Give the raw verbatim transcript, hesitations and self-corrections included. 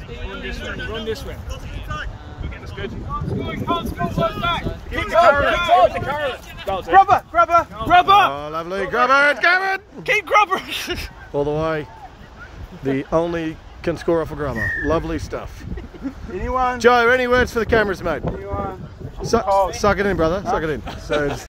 Run this way. Run this way. That's good. Keep the carrot. Keep the carrot. Grubber, grubber, grubber. Oh, lovely. Grab it, grab it. Keep grubber. All the way. The only can score off a grubber. Lovely stuff. Anyone? Joe, any words for the cameras, mate? Anyone? Su suck it in, brother. Suck it in. So.